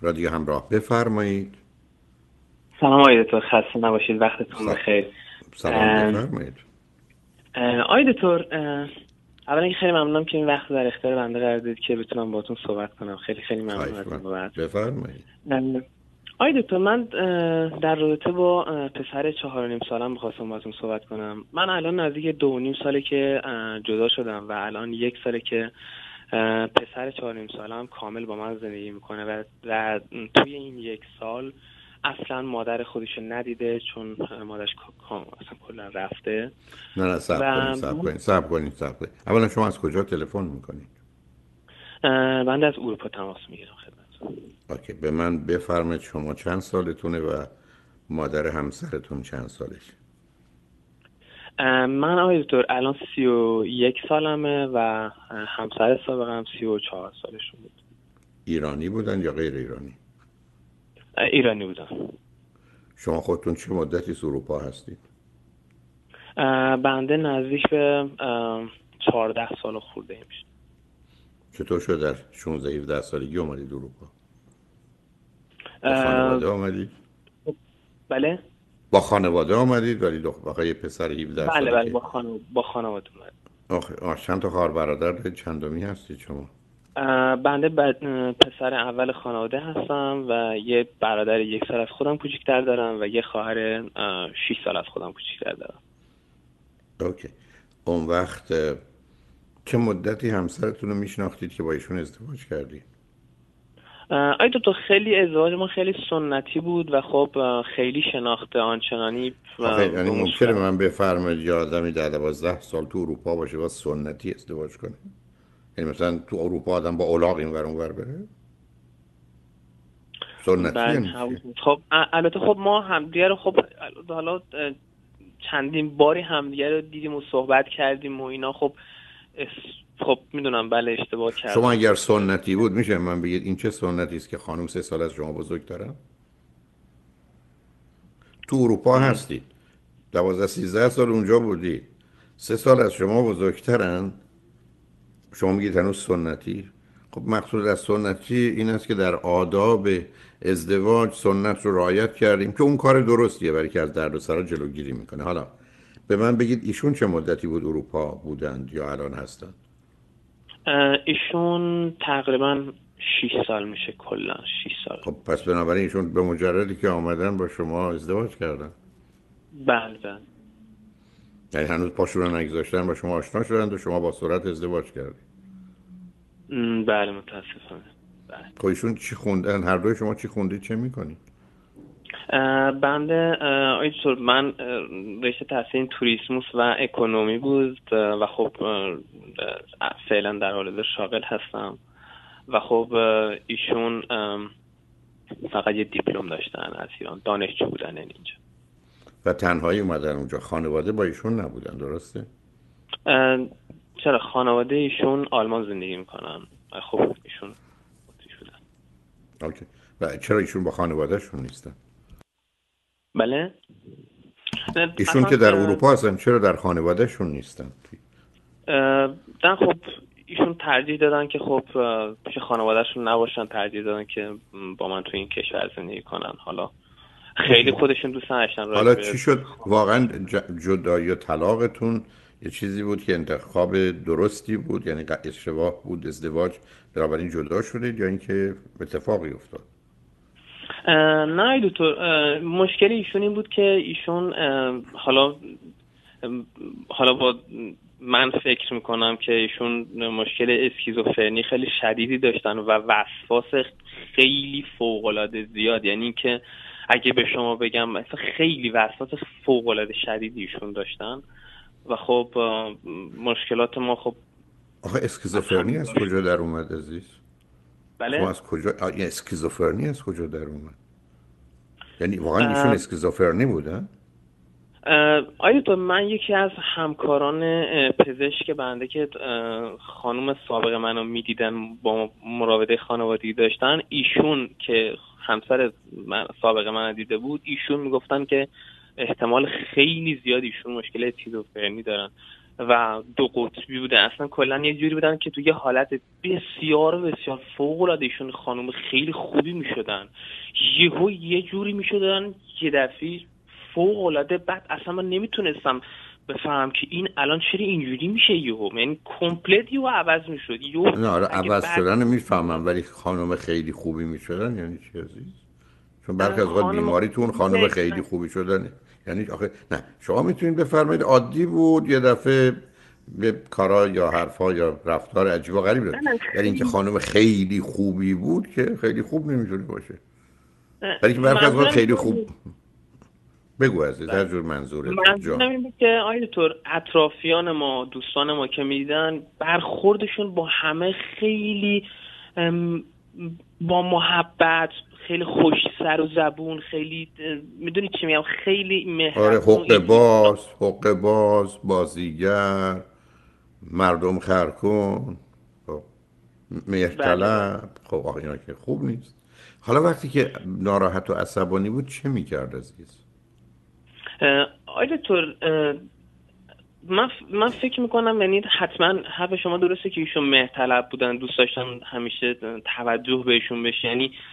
رادیو همراه، بفرمایید. سلام آقای دکتر، خسته نباشید، وقتتون بخیر. سلام، بفرمایید. آقای دکتر، اولا خیلی ممنونم که این وقت در اختیار بنده قرار دادید که بتونم باهاتون صحبت کنم. خیلی خیلی ممنون از این بابت. بفرمایید. آقای دکتر، من در رابطه با پسر 4.5 سالم می‌خواستم باهاتون صحبت کنم. من الان نزدیک 2.5 ساله که جدا شدم و الان 1 ساله که پسر 4.5 سالم کامل با من زندگی میکنه و توی این 1 سال اصلا مادر خودشو ندیده، چون مادرش اصلا کلا رفته. نه صبر کنید. اولا شما از کجا تلفن میکنید؟ بنده از اروپا تماس میگیرم خدمتتون. اوکی، به من بفرمایید شما چند سالتونه و مادر همسرتون چند سالشه؟ من آقای دکتر الان 31 سالمه و همسر سابقم 34 سالشون بود. ایرانی بودن یا غیر ایرانی؟ ایرانی بودن. شما خودتون چه مدتی از اروپا هستید؟ بنده نزدیک به 14 سال خورده میشه. چطور شد در 16-17 سالگی اومدید اروپا؟ با خانواده آمدید؟ بله؟ با خانواده آمدید ولی واقعا یه پسر 17 ساله؟ بله با خانواده اومد. چند تا خواهر برادر دارید؟ چندمی هستید شما؟ بنده پسر اول خانواده هستم و یه برادر 1 سال از خودم کوچیک‌تر دارم و یه خواهر 6 سال از خودم کوچیک‌تر دارم. اوکی. اون وقت چه مدتی همسرتون رو میشناختید که با ایشون ازدواج کردید؟ آیا تو خیلی ازدواج ما خیلی سنتی بود و خب خیلی شناخته آنچنانی. یعنی ممکنه من بفرمایید یه آدمی 10-12 سال تو اروپا باشه و سنتی ازدواج کنه؟ یعنی مثلا تو اروپا آدم با الاغ این ور اون ور بره؟ سنتی یعنی چی؟ خب البته خب ما همدیگه رو خب حالا چندین باری همدیگه رو دیدیم و صحبت کردیم و اینا. خب میدونم بله اشتباه کردم. شما اگر سنتی بود میشه من بگید این چه سنتی است که خانم 3 سال از شما بزرگتره؟ تو اروپا هستید 12-13 سال اونجا بودید 3 سال از شما بزرگترن، شما میگید هنوز سنتی؟ خب مقصود از سنتی این است که در آداب ازدواج سنت رو رعایت کردیم که اون کار درستیه برای که از دردسرا جلوگیری میکنه. حالا به من بگید ایشون چه مدتی بود اروپا بودند یا الان هستند؟ ایشون تقریبا 6 سال میشه، کلا 6 سال. خب پس بنابراین ایشون به مجردی که آمدن با شما ازدواج کردن؟ بله. یعنی هنوز پاشون رو نگذاشتن با شما آشنا شدند و شما با سرعت ازدواج کردید؟ بله متاسفانه. بله. خب ایشون چی خوندن؟ هر دوی شما چی خوندید؟ چه میکنید؟ بنده من رشته تحصیل توریسموس و اکونومی بود و خب فعلا در حال شاغل هستم و خب ایشون فقط یه دیپلم داشتن از ایران، دانشجو بودن اینجا. و تنهایی اومدن اونجا، خانواده با ایشون نبودن درسته؟ چرا خانواده ایشون آلمان زندگی میکنن. خب ایشون اتریش بودن. اوکی. و چرا ایشون با خانوادهشون نیستن؟ بله؟ ایشون که در اروپا هستن چرا در خانوادهشون نیستن؟ خب ایشون ترجیح دادن که خب پیش خانوادهشون نباشن، ترجیح دادن که با من تو این کشور زندگی کنن. حالا خیلی خودشون دوست نداشتن. حالا چی شد؟ واقعا جدایی و طلاقتون یه چیزی بود که انتخاب درستی بود، یعنی اشتباه بود ازدواج بنابراین جدا شدید، یا اینکه اتفاقی افتاد؟ نه دکتر، مشکل ایشون این بود که ایشون حالا با من فکر میکنم که ایشون مشکل اسکیزوفرنی خیلی شدیدی داشتن و وسواس خیلی فوق‌العاده زیاد. یعنی که اگه به شما بگم مثلا خیلی وسواس فوق‌العاده شدیدی ایشون داشتن و خب مشکلات ما خب. آخه اسکیزوفرنی از کجا در اومد عزیز؟ بله؟ شما از کجا اسکیزوفرنی از کجا در اومد؟ یعنی واقعا ایشون اسکیزوفرنی بودن؟ آیا تو من یکی از همکاران پزشک بنده که خانم سابق منو میدیدن با مراوده خانوادگی داشتن، ایشون که همسر سابق منو دیده بود، ایشون میگفتن که احتمال خیلی زیاد ایشون مشکل اسکیزوفرنی دارن. و دو قطبی بودن. اصلا کلا یه جوری بودن که توی یه حالت بسیار بسیار فوق العاده ایشون خانم خیلی خوبی میشدن، یهو یه جوری میشدن یه دفعه فوق العاده. بعد اصلا من نمیتونستم بفهمم که این الان چرا اینجوری میشه یهو، یعنی کمپلت یهو عوض میشد یهو. نه آره اگه عوض بعد شدن میفهمم، ولی خانم خیلی خوبی میشدن یعنی چی عزیز؟ چون برخی از اوقات خانم بیماریتون خانم خیلی خوبی شدنه. یعنی آخه نه شما میتونید بفرمایید عادی بود یه دفعه به کارا یا حرفا یا رفتار عجیب و غریب داشت، یعنی اینکه خانم خیلی خوبی بود که خیلی خوب نمیتونه باشه. ولی که برخی از اوقات منظورم خیلی خوب. بگو عزیز هر جور منظورت منظورم جان. این بود که آقای دکتر اطرافیان ما، دوستان ما که میدیدن برخوردشون با همه خیلی با محبت، خیلی خوش سر و زبون، خیلی میدونید چی میگم، خیلی آره مهربون. حقه باز بازیگر مردم خرکن، خب بله بله. مهرطلب، خب آخه اینا که خوب نیست. حالا وقتی که ناراحت و عصبانی بود چه میکرد عزیز؟ آقای دکتر من فکر میکنم یعنی حتما حرف شما درسته که ایشون مهرطلب بودن، دوست داشتن همیشه توجه بهشون بشه،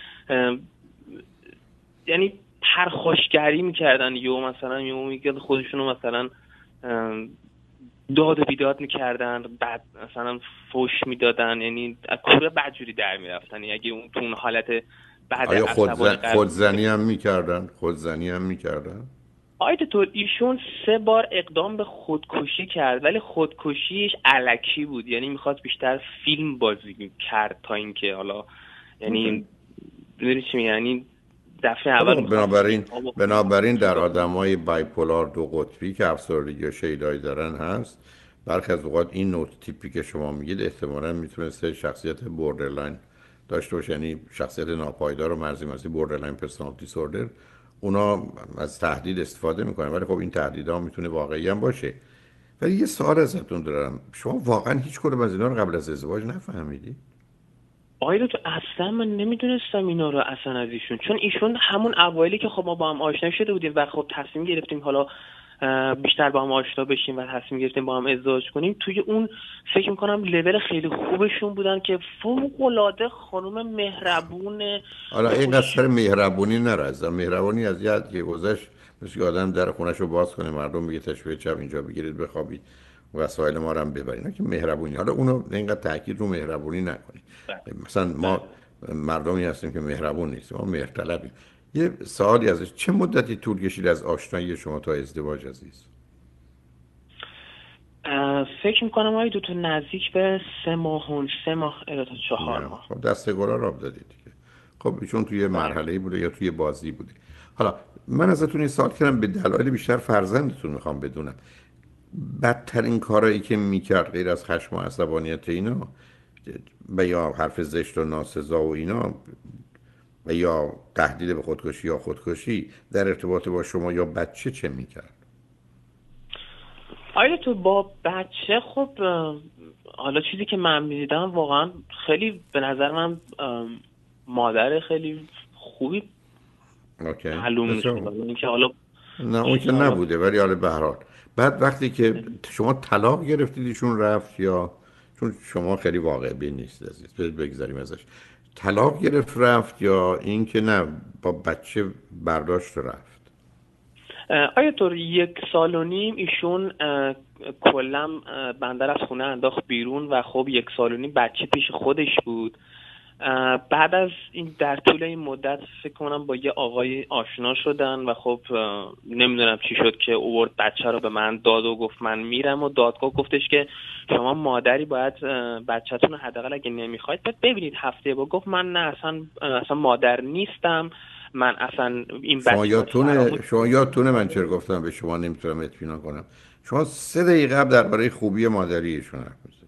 یعنی پرخاشگری میکردن، یا مثلا میگه خودشونو مثلا داد و بیداد میکردن، بعد مثلا فوش میدادن، یعنی از کوره بدجوری در میرفتن. اگه اون تو اون حالت بعد آیا عصبانی خودزنی هم میکردن؟ آقای دکتر ایشون 3 بار اقدام به خودکشی کرد، ولی خودکشیش الکی بود، یعنی میخواست بیشتر فیلم بازی کرد تا اینکه حالا یعنی میدونی چی میگم، یعنی دفعه اول بنابراین در آدمای بایپولار دو قطبی که افسردگی و شیدایی دارن هست، برخی از اوقات این نوت تیپی که شما میگید احتمالاً میتونسته شخصیت بوردرلاین داشته باشه، یعنی شخصیت ناپایدار و مرزی بوردرلاین پرسونالیتی دیسوردر. اونا از تهدید استفاده میکنن، ولی خب این تهدیدها میتونه واقعی هم باشه. ولی یه سوال ازتون دارم، شما واقعا هیچ کدوم از اینا رو قبل از ازدواج نفهمیدی؟ آقای دکتر اصلا من نمیدونستم اینا رو اصلا از ایشون، چون ایشون همون اوایلی که خب ما با هم آشنا شده بودیم و خب تصمیم گرفتیم حالا بیشتر با هم آشنا بشیم و تصمیم گرفتیم با هم ازدواج کنیم، توی اون فکر میکنم لول خیلی خوبشون بودن که فوق العاده خانم مهربون حالا این خوش. سر مهربونی نره، از مهربانی از یاد که گذشت، مثل که آدم در خونش رو باز کنه مردم بگه تشبیه شب اینجا بگیرید بخوابید وسایل ما رو هم ببرین، که مهربونی. حالا اونو اینقدر تاکید رو مهربونی نکنید. مثلا ما مردمی هستیم که مهربون نیستیم، ما مهرطلبیم. یه سوالی ازش، چه مدتی طول کشید از آشنایی شما تا ازدواج عزیز؟ فکر میکنم آقای دکتر نزدیک به 3 ماه الی تا 4 ماه. خب دست گلا رو دادید دیگه. خب ایشون توی مرحله‌ای بوده یا توی بازی بوده. حالا من ازتون این سوال کردم به دلایل بیشتر فرزندتون میخوام بدونم، بدترین کارایی که میکرد غیر از خشم و عصبانیت اینا و یا حرف زشت و ناسزا و اینا و یا تهدید به خودکشی یا خودکشی در ارتباط با شما یا بچه چه میکرد؟ آیا تو با بچه خب حالا چیزی که من میدیدم واقعا خیلی به نظر من مادر خیلی خوبی معلوم میشه، اینکه حالا نه اون که نبوده، ولی حالا به هر حال بعد وقتی که شما طلاق گرفتید ایشون رفت، یا چون شما خیلی واقع بین نیست عزیز بگذاریم ازش، طلاق گرفت رفت یا این که نه با بچه برداشت رفت؟ آیا تو 1.5 سال ایشون کلا بندر از خونه انداخت بیرون و خب 1.5 سال بچه پیش خودش بود. بعد از این در طول این مدت فکر کنم با یه آقای آشنا شدن و خب نمیدونم چی شد که اوورد بچه رو به من داد و گفت من میرم، و دادگاه گفتش که شما مادری باید بچه‌تون رو حداقل اگه نمیخواید بعد ببینید هفته با. گفت من نه اصلا مادر نیستم، من اصلا این شما یادتونه من چرا گفتم به شما نمیتونم اطمینان کنم؟ شما 3 دقیقه قبل درباره خوبی مادریشون حرف می‌زنید.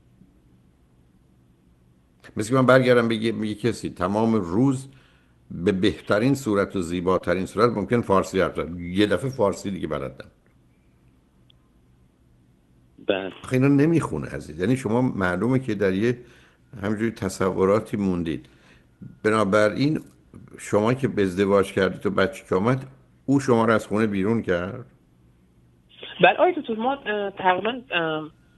مثل من برگردم بگه کسی تمام روز به بهترین صورت و زیباترین صورت ممکن فارسی حرف زد، یه دفعه فارسی دیگه بلدم. بله. اینا نمیخونه عزیز، یعنی شما معلومه که در یه همینجوری تصوراتی موندید. بنابراین شما که به ازدواج کردید و بچه که آمد، او شما رو از خونه بیرون کرد؟ بله آقای دکتر ما تقریبا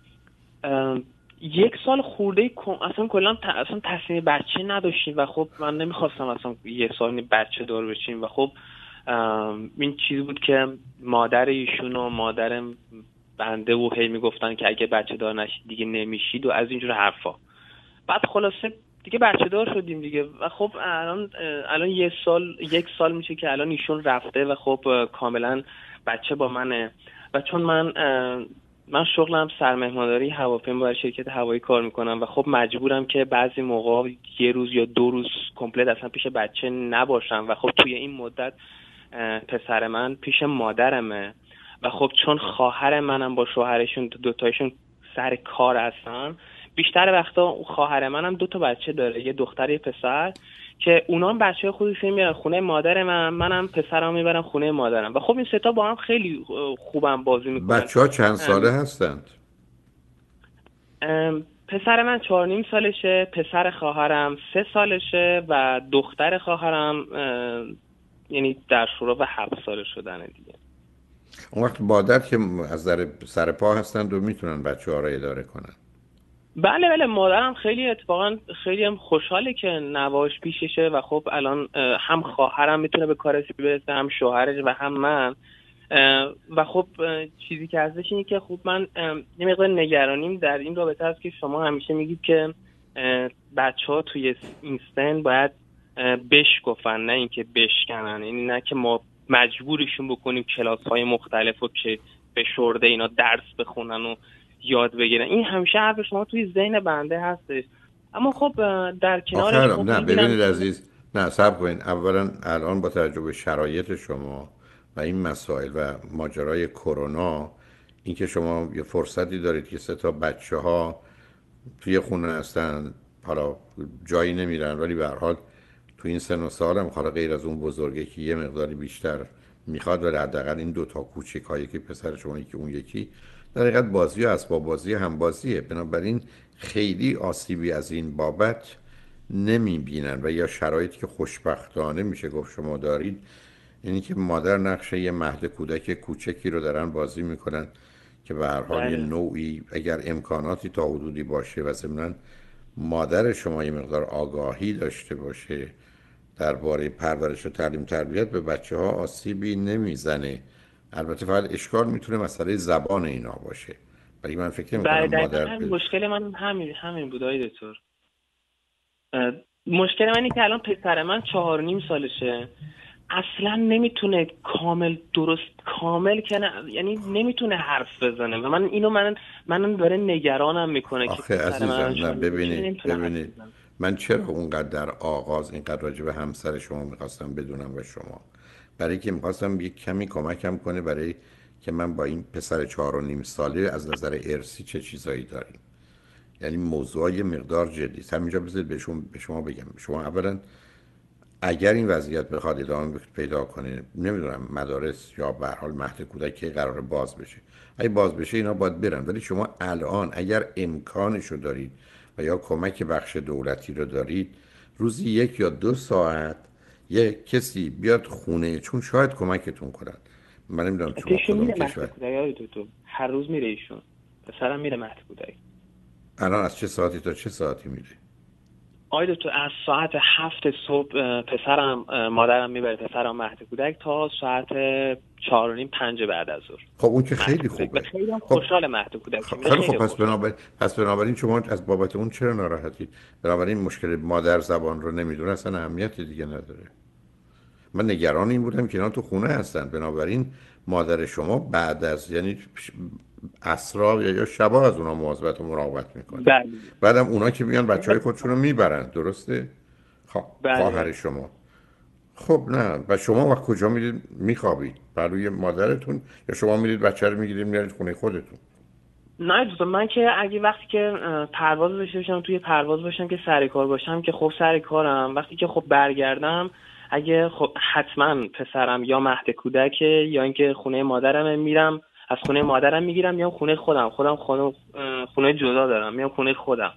یک سال خورده اصلا کلا اصلا تصمیم بچه نداشتیم و خب من نمیخواستم اصلا یه سال بچه دار بشیم و خب این چیزی بود که مادر ایشون و مادر بنده و هی میگفتن که اگه بچه دار نشید دیگه نمیشید و از اینجور حرفا. بعد خلاصه دیگه بچه دار شدیم دیگه و خب الان یک سال میشه که الان ایشون رفته و خب کاملا بچه با منه و چون من شغلم سرمهمانداری هواپیما برای شرکت هوایی کار میکنم و خب مجبورم که بعضی موقع یه روز یا 2 روز کمپلت اصلا پیش بچه نباشم و خب توی این مدت پسر من پیش مادرمه و خب چون خواهر منم با شوهرشون دوتایشون سر کار هستن، بیشتر وقتا خواهر منم 2 تا بچه داره، یه دختر یه پسر، که اونا هم بچه خودشون میارن خونه مادر منم پسرم میبرم خونه مادرم و خب این سه تا با هم خیلی خوبم بازی میکنن. بچه‌ها چند ساله هستند؟ پسر من 4.5 سالشه، پسر خواهرم 3 سالشه و دختر خواهرم یعنی در شروع 7 ساله شدن دیگه. اون وقت مادر که از سر پا هستند و میتونن بچه‌ها رو اداره کنن. بله مادرم خیلی اتفاقا خیلی هم خوشحاله که نواش پیششه و خب الان هم خواهرم میتونه به کارش برسه، هم شوهرش و هم من و خب چیزی که هستش اینه که خب من یه مقدار نگرانیم در این رابطه است که شما همیشه میگید که بچه‌ها توی این سن باید بشکفن نه اینکه بشکنن، یعنی نه که ما مجبورشون بکنیم کلاس‌های مختلف و که فشرده اینا درس بخونن و یاد بگیرن. این همیشه حرف شما توی ذهن بنده هستش، اما خب در کنارش خب نه ببینید عزیز، نه صبر کنید. اولا الان با توجه به شرایط شما و این مسائل و ماجرای کرونا، اینکه شما یه فرصتی دارید که 3 تا بچه‌ها توی خونه هستن، حالا جایی نمیرن ولی به هر حال تو این سن و سال هم حالا غیر از اون بزرگی که یه مقداری بیشتر میخواد، ولی حداقل این 2 تا کوچیکایی که پسر شما که اون یکی در حقیقت بازی و اسباب بازی هم بازیه، بنابراین خیلی آسیبی از این بابت نمی بینن و یا شرایطی که خوشبختانه میشه گفت شما دارید، یعنی که مادر نقشه یه مهد کودک کوچکی رو دارن بازی میکنن که به هر حال یه نوعی اگر امکاناتی تا حدودی باشه و ضمناً مادر شما یه مقدار آگاهی داشته باشه درباره پرورش و تعلیم تربیت، به بچه ها آسیبی نمیزنه. البته فقط اشکال میتونه مسئله زبان اینا باشه، ولی من فکر میکنم مادر مشکل من همین بود آقای دکتر. مشکل من اینه که الان پسر من 4.5 سالشه، اصلا نمیتونه کامل که یعنی نمیتونه حرف بزنه و من داره نگرانم میکنه که عزیزم نه ببینید من چرا اونقدر در آغاز اینقدر راجع به همسر شما میخواستم بدونم و شما، برای که میخواستم یک کمی کمکم کنه برای که من با این پسر 4.5 ساله از نظر ارثی چه چیزایی داریم. یعنی موضوع یه مقدار جدی است. همینجا بذارید به شما بگم. شما اولا اگر این وضعیت بخواد ادامه پیدا کنه، نمیدونم مدارس یا به هر حال مهد کودک قرار باز بشه، اگه باز بشه اینا باید برن، ولی شما الان اگر امکانشو دارید و یا کمک بخش دولتی رو دارید، روزی 1 یا 2 ساعت یه کسی بیاد خونه، چون شاید کمکتون کنن. من نمیدونم شما کدوم کشور هر روز میره ایشون، پسرم میره مهد کودک. الان از چه ساعتی تا چه ساعتی میره؟ آیدو تو از ساعت 7 صبح مادرم میبره پسرم مهد کودک تا ساعت 4:30-5 بعد از ظهر. خب اون که خیلی خوبه. خیلی خوشحال مهد کودک. خیلی خوب. پس بنابراین شما از بابت اون چرا ناراحتید؟ بنابراین مشکل مادر زبان رو نمیدونه اصلا اهمیتی دیگه نداره. من نگران این بودم که اینا تو خونه هستن، بنابراین مادر شما بعد از یعنی عصرها یا شبا از اونا مواظبت و مراقبت میکنه. بله. بعدم اونا که بیان بچهای خودشون رو میبرن، درسته؟ خب بله. خواهر شما. خب نه، و شما وقت کجا میرید میخوابید؟ برای مادرتون یا شما میرید بچه رو میگیرید میارید خونه خودتون؟ نه دوست، من که اگه وقتی که پرواز داشته باشم، توی پرواز باشم که سر کار باشم که خب سر کارم، وقتی که خب برگردم اگه خب حتما پسرم یا مهد کودک یا اینکه خونه مادرم میرم، از خونه مادرم میگیرم یا خونه خودم خونه جدا دارم، میام خونه خودم.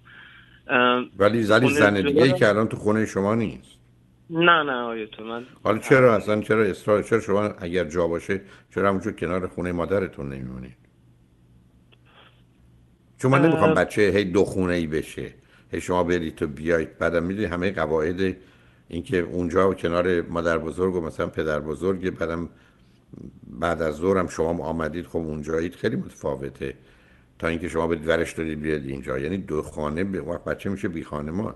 ولی زن دیگه‌ای که الان تو خونه شما نیست. نه آیتون من حالا چرا اصلا چرا شما اگر جا باشه چرا همونجور کنار خونه مادرتون نمیمونید؟ چون من نمیخوام بچه هی دو خونه ای بشه، هی شما برید تو بیایید. بعدم میدونی همه قواعد اینکه اونجا و کنار مادر بزرگ و مثلا پدر بزرگ، بعدم بعد از ظهرم شما آمدید خب اونجایید، خیلی متفاوته تا اینکه شما برید ورش دارید بیاد اینجا. یعنی دو خانه به وقت بچه میشه بی خانمان.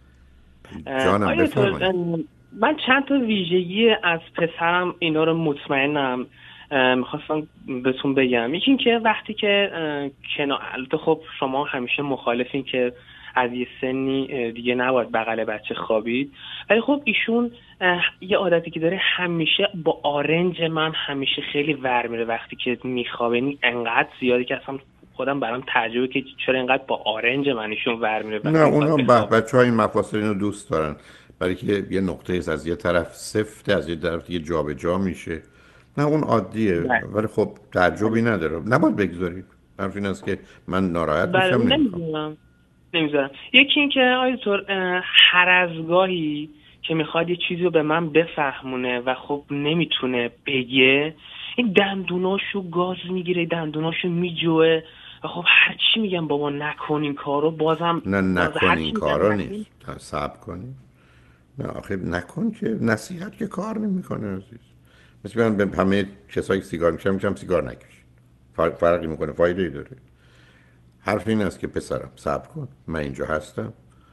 جانم آیا تو بفرمایید. من چند تا ویژگی از پسرم اینا رو مطمئنم میخواستم بهتون بگم. یکی این که وقتی که البته خب شما همیشه مخالفین که از یه سنی دیگه نباید بغل بچه خوابید، ولی خب ایشون یه عادتی که داره همیشه با آرنج من همیشه خیلی ور میره وقتی که میخوابه. یعنی انقدر زیادی که اصلا خودم برام تعجبه که چرا اینقدر با آرنج من ایشون ور میره نه وقتی میخواد اونا بخوابه. بچه های این مفاصل اینو دوست دارن، برای که یه نقطه از یه طرف سفته، از یه طرف دیگه جا به جا میشه. نه اون عادیه، بله ولی خب تعجبی نداره، نباید بگذارید. حرف این است که من ناراحت بله میشم، نمیخوام. نمیذارم. یکی این که آقای دکتر هر از گاهی که میخواد یه چیزی رو به من بفهمونه و خب نمیتونه بگه، این دندوناشو گاز میگیره، دندوناشو میجوه و خب هر چی میگم بابا نکن این کارو، نه باز نکن هر این چی میگم کارا نیست، نکن. صبر کنید. نه آخه نکن که نصیحت که کار نمیکنه عزیز. مثل من به همه کسایی که سیگار میکشم سیگار نکش، فرقی میکنه؟ فایده ای داره؟ حرف این است که پسرم صبر کن، من اینجا هستم،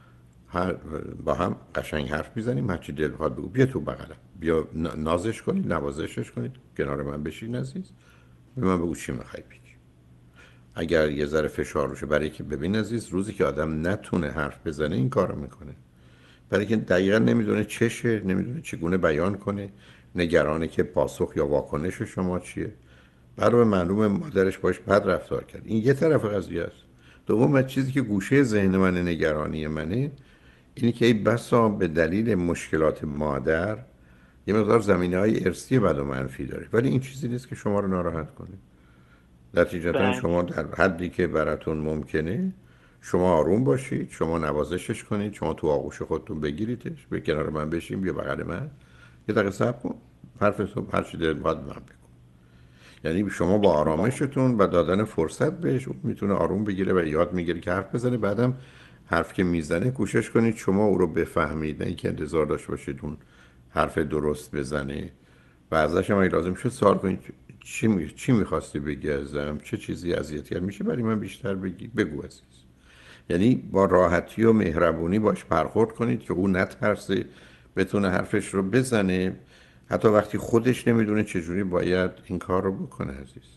با هم قشنگ حرف میزنیم، هرچی دل بخواد بگو، بیا تو بغلم، بیا نازش کنید، نوازشش کنید، کنار من بشین عزیز، به من بگو چی میخوای بگی. اگر یه ذره فشار روشه، برای که ببین عزیز، روزی که آدم نتونه حرف بزنه این کارو میکنه، برای که دقیقا نمیدونه چشه، نمیدونه چگونه بیان کنه، نگرانه که پاسخ یا واکنش شما چیه. برای معلومه مادرش باش بد رفتار کرد، این یه طرف قضیه است. دوم چیزی که گوشه ذهن من نگرانی منه اینی که ای بسا به دلیل مشکلات مادر یه مقدار زمینه‌های ارثی بد و منفی داره، ولی این چیزی نیست که شما رو ناراحت کنه. نتیجتا بله شما در حدی که براتون ممکنه شما آروم باشید، شما نوازشش کنید، شما تو آغوش خودتون بگیریدش، به کنار من بشین، بیا بغل من، یه دقیقه صبر کن، حرف صبح هر چی دلت بخواد من بگو. یعنی شما با آرامشتون و دادن فرصت بهش اون میتونه آروم بگیره و یاد میگیره که حرف بزنه. بعدم حرف که میزنه کوشش کنید شما او رو بفهمید، نه اینکه انتظار داشته باشید اون حرف درست بزنه. و ازش هم اگه لازم شد سوال کنید چی میخواستی بگی ازم، چه چیزی اذیت کرد، میشه برای من بیشتر بگی، بگو عزیز. یعنی با راحتی و مهربونی باش برخورد کنید که او نترسه، بتونه حرفش رو بزنه، حتی وقتی خودش نمیدونه چجوری باید این کار رو بکنه عزیز.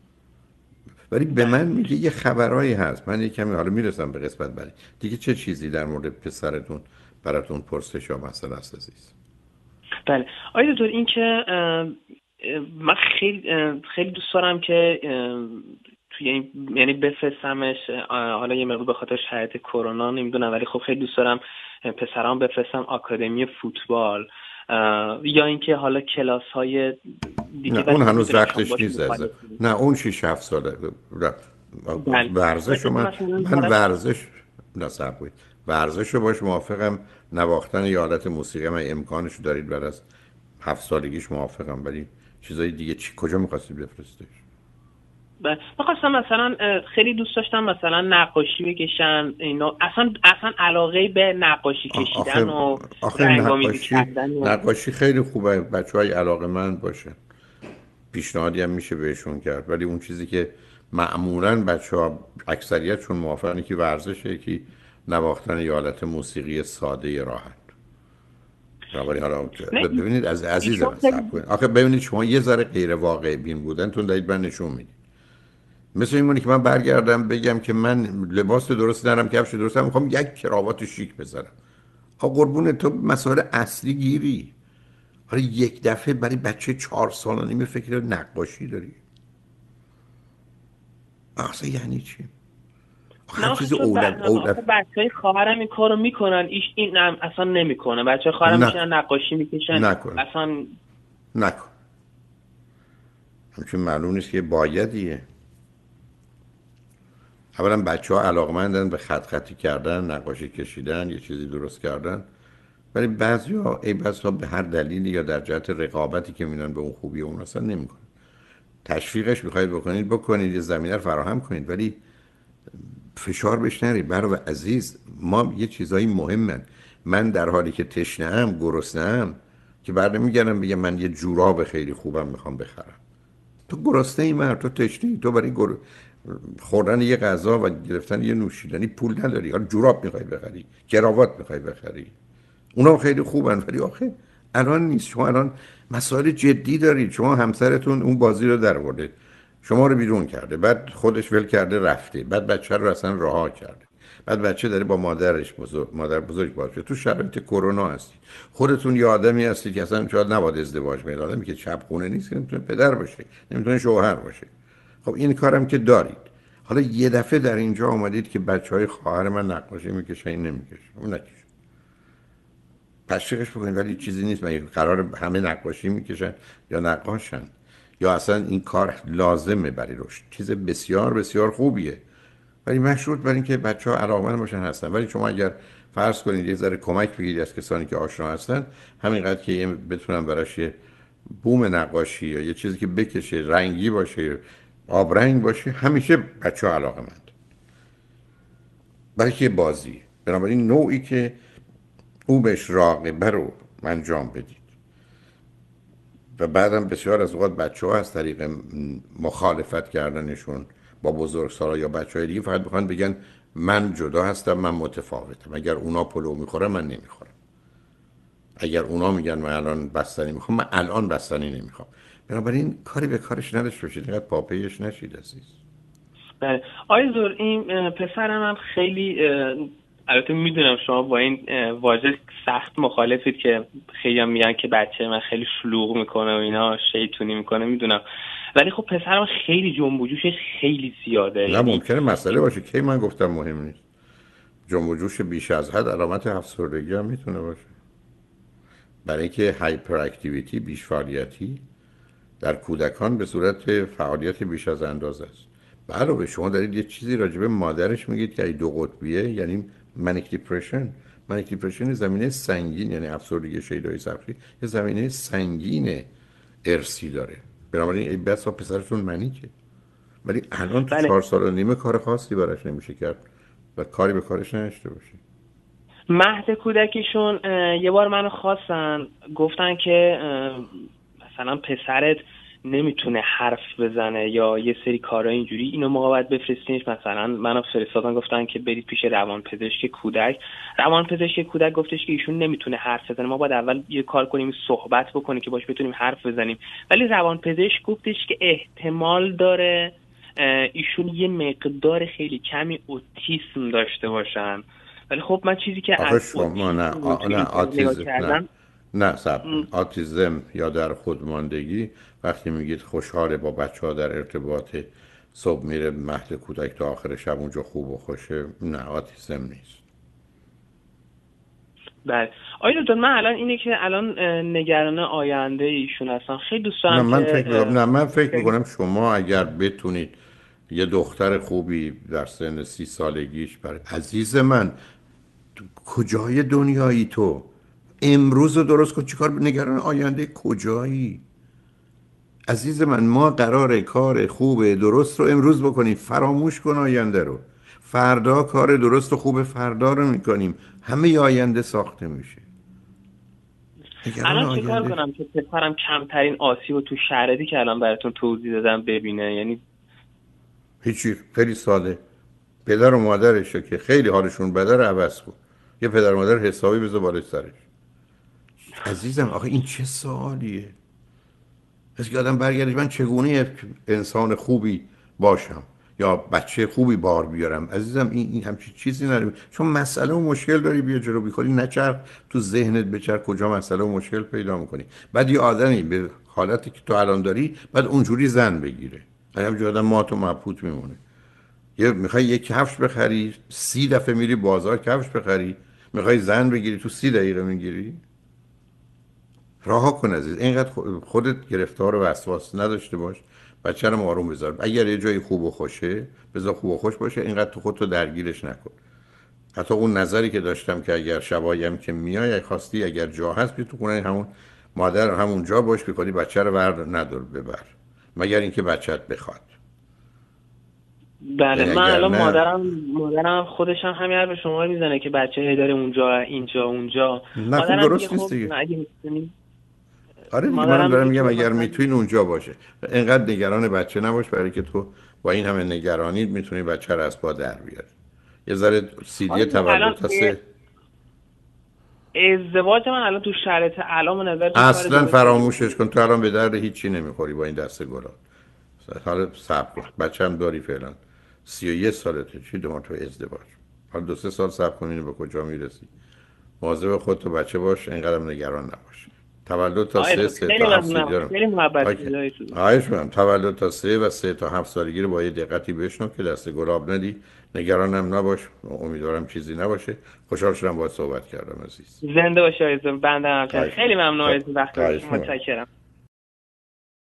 ولی به من بله میگه یه خبرایی هست، من یه کمی حالا میرسم به قسمت بعدی دیگه. چه چیزی در مورد پسرتون براتون پرسش یا مسئله است عزیز؟ بله آقای دکتر این که من خیلی دوست دارم که توی این یعنی بفرستمش، حالا یه مقدار به خاطر شرایط کرونا نمیدونم، ولی خب خیلی دوست دارم پسرام بفرستم آکادمی فوتبال یا اینکه حالا کلاس های دیگه، نه ولی اون خب هنوز میدونم شما وقتش باش نیست عزیزم. مخالفین. نه اون 6 7 ساله رفت. بله ورزش رو مثلا من ورزش نصب بود، ورزش رو باش موافقم، نواختن یا حالت موسیقی من امکانش رو دارید بعد از 7 سالگیش موافقم، ولی چیزای دیگه کجا می‌خواستید بفرستش؟ من خواستم مثلا خیلی دوست داشتم مثلا نقاشی بکشن اینا، اصلا علاقه به نقاشی کشیدن آخه و آخه رنگامیزی کردن نقاشی خیلی خوبه، بچه‌های علاقه‌مند باشن، پیشنهادی هم میشه بهشون کرد. ولی اون چیزی که معمولاً بچه‌ها اکثریتشون موافقن که ورزشه، که نواختن یا حالت موسیقی ساده راحت. ولی حالا نه ببینید از عزیزم ایشون صبر خیلی کنید. آخه ببینید شما یه ذره غیر واقع بین بودنتون دارید من نشون میدید. مثل این مونی که من برگردم بگم که من لباس درست ندارم، کفش درست ندارم، میخوام یک کراوات شیک بذارم. آقا قربون تو مسائل اصلی گیری. حالا یک دفعه برای بچه 4 سال و نیم فکر نقاشی داری؟ اصلا یعنی چی؟ نه هر آخه چیز چون اولویت. آخه بچهای خواهرم این کارو میکنن، این اصلا نمیکنه. بچهای خواهرم نکن، میشینن نقاشی میکشن نکن، اصلا. نکن. همچون معلوم نیست که بایدیه. اولا بچه ها علاقمندن به خط خطی کردن، نقاشی کشیدن، یه چیزی درست کردن، ولی بعضی ها ای بس ها به هر دلیلی یا در جهت رقابتی که میدن به اون خوبی اون اصلا نمیکنن. تشویقش میخواید بکنید بکنید، یه زمینه رو فراهم کنید، ولی فشار بهش نری. برو عزیز، ما یه چیزایی مهمن. من در حالی که تشنه‌ام، گرسنه‌ام، که بعد میگردم بگم من یه جوراب خیلی خوبم میخوام بخرم. تو گرسنه ای مرد، تو تشنه ای، تو برای خوردن یه غذا و گرفتن یه نوشیدنی پول نداری. حالا جوراب میخوای بخری، کراوات میخوای بخری، اونا خیلی خوبن، ولی آخه الان نیست. شما الان مسائل جدی دارید. شما همسرتون اون بازی رو در آورده، شما رو بیرون کرده، بعد خودش ول کرده رفته، بعد بچه رو اصلا رها کرده، بعد بچه داره با مادر بزرگ باشه. تو شرایط کرونا هستید. خودتون یه آدمی هستید که اصلا شاید نباید ازدواج کنید. آدمی که چپ خونه نیست، که نمیتونه پدر باشه، نمیتونه شوهر باشه. خب این کارم که دارید. حالا یه دفعه در اینجا آمدید که بچهای خواهر من نقاشی میکشن، این نمیکشه، اون نکشه، تشویقش بکنید. ولی چیزی نیست. مگه قرار همه نقاشی میکشن یا نقاشن؟ یا اصلا این کار لازمه برای رشد؟ چیز بسیار بسیار خوبیه، ولی مشروط بر اینکه بچه‌ها علاقه‌مند باشن هستن. ولی شما اگر فرض کنید یه ذره کمک بگیرید از کسانی که آشنا هستن، همینقدر که بتونن براش یه بوم نقاشی یا یه چیزی که بکشه، رنگی باشه، آبرنگ باشه، همیشه بچه‌ها علاقه‌مند. برای که بازی، بنابراین نوعی که او بهش راغبه رو انجام بدید. و بعدم بسیار از اوقات بچه ها از طریق مخالفت کردنشون با بزرگسالا یا بچه های دیگه فقط بخوان بگن من جدا هستم، من متفاوتم. اگر اونا پلو میخورن من نمیخورم، اگر اونا میگن من الان بستنی میخوام، من الان بستنی نمیخوام. بنابراین کاری به کارش نداشته باشید، اینقدر پاپیش نشید عزیز. بله آقای زور، این پسرم هم خیلی البته میدونم شما با این واژه سخت مخالفید که خیلی هم میگن که بچه من خیلی شلوغ میکنه و اینا، شیطونی میکنه، میدونم، ولی خب پسرم خیلی جنب و جوشش خیلی زیاده. نه ممکنه مسئله باشه، کی من گفتم مهم نیست. جنب و جوش بیش از حد علامت افسردگی هم میتونه باشه. برای اینکه هایپر اکتیویتی، بیش فعالیتی در کودکان به صورت فعالیت بیش از اندازه است. علاوه شما دارید یه چیزی راجبه مادرش میگید که ای دو قطبیه، یعنی منیک دیپرشن. منیک دیپرشن زمینه سنگین، یعنی افسردگی شیدایی سختی، یه زمینه سنگین ارثی داره. بنابراین ای بسا پسرتون منیکه، ولی الان تو بله 4 سال و نیم کار خاصی براش نمیشه کرد و کاری به کارش نداشته باشه. مهد کودکیشون یه بار منو خواستن، گفتن که مثلا پسرت نمیتونه حرف بزنه یا یه سری کارهای اینجوری، اینو موقع باید بفرستینش. مثلا منو فرستادن، گفتن که برید پیش روانپزشک کودک. روانپزشک کودک گفتش که ایشون نمیتونه حرف بزنه، ما باید اول یه کار کنیم، صحبت بکنیم که باش بتونیم حرف بزنیم. ولی روانپزشک گفتش که احتمال داره ایشون یه مقدار خیلی کمی اوتیسم داشته باشن. ولی خب من چیزی که آخه از شما نه آتیزم، نه سب آتیزم یا در خودماندگی، وقتی میگید خوشحاله با بچه ها در ارتباط، صبح میره مهد کودک تا آخر شب اونجا خوب و خوشه، نه آتیزم نیست. بله آقای دکتر، من الان اینه که الان نگران آینده ایشون هستم، خیلی دوست نه دارم من که فکر میکنم نه من فکر میکنم شما اگر بتونید یه دختر خوبی در سن 30 سالگیش برای عزیز من، کجای دنیایی تو؟ امروز رو درست کن. چیکار نگران آینده کجایی؟ عزیز من ما قراره کار خوب درست رو امروز بکنیم، فراموش کن آینده رو. فردا کار درست و خوب فردا رو میکنیم، همه ی آینده ساخته میشه. نگران الان چه کار آینده کنم که پسرم کمترین آسیب رو تو شرایطی که الان براتون توضیح دادم ببینه؟ یعنی هیچی، خیلی ساده. پدر و مادرشه که خیلی حالشون بده رو عوض کن. یه پدر و مادر حسابی بذار بالای سرش. عزیزم آخه این چه سوالیه؟ پس که آدم برگردش من چگونه انسان خوبی باشم یا بچه خوبی بار بیارم. عزیزم این همچین چیزی نداره. چون مسئله و مشکل داری بیا جلو بیخوری، نچرخ تو ذهنت، بچر کجا مسئله و مشکل پیدا میکنی. بعد یه آدمی به حالتی که تو الان داری بعد اونجوری زن بگیره، همینجوری آدم مات و مبهوت میمونه. یه میخوای یک کفش بخری 30 دفعه میری بازار کفش بخری، میخوای زن بگیری تو 30 دقیقه میگیری. رها کن عزیز، اینقدر خودت گرفتار و وسواس نداشته باش. بچه رو آروم بذار. اگر یه جایی خوب و خوشه بذار خوب و خوش باشه، اینقدر تو خودتو درگیرش نکن. حتی اون نظری که داشتم که اگر شبایم که میای خواستی اگر جا هست بیا تو خونه همون مادر همون جا باش، بکنی بچه رو ور ندار ببر، مگر اینکه بچت بخواد. بله، یعنی من اگر الان نه، مادرم خودش هم همین حرف شما رو میزنه که بچه داره اونجا اینجا اونجا. نه خب مادرم میگه درست نیست خب دیگه. اگه میتونی. آره دیگه، منم مادرم دارم میگه میگم که اگر مثلا میتونین اونجا باشه. اینقدر نگران بچه نباش، برای که تو با این همه نگرانید میتونی بچه رو از پا در بیاری. یه ذره سیدی آره الان تولد تا سه. ازدواج من الان تو شرایط الان به نظرتون کار اصلا درستی؟ فراموشش کن، تو الان به درد هیچی نمیخوری با این دسته گلا. حالا صبر کن، بچه هم داری فعلا، 31 سالته، چی دو تو ازدواج؟ حالا 2-3 سال صبر کن، اینو به کجا میرسی. مواظب خودت و بچه باش، اینقدر نگران نباش. تولد تا آره سه خیلی تا 7 ممنونم، سالگی رو خیلی محبت اوکی. دارید. خواهش می‌کنم تولد تا 3 و 3 تا 7 سالگی رو با یه دقتی بشنو که دست گلاب ندی. نگرانم نباش، امیدوارم چیزی نباشه. خوشحال شدم باهات صحبت کردم عزیز. زنده باشید. بنده همچنین خواهش خیلی می‌کنم. ممنون از وقت خواهش گذاشتید. می‌کنم. متشکرم.